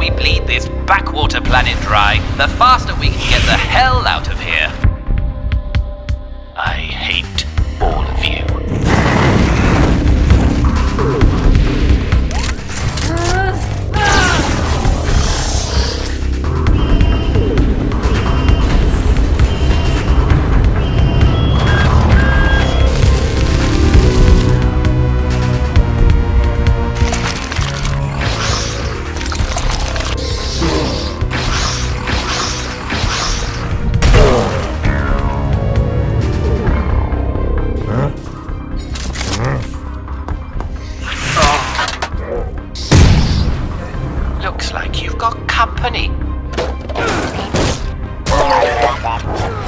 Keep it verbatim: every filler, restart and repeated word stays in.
we bleed this backwater planet dry, the faster we can get the hell out of here. I hate all of you. Looks like you've got company.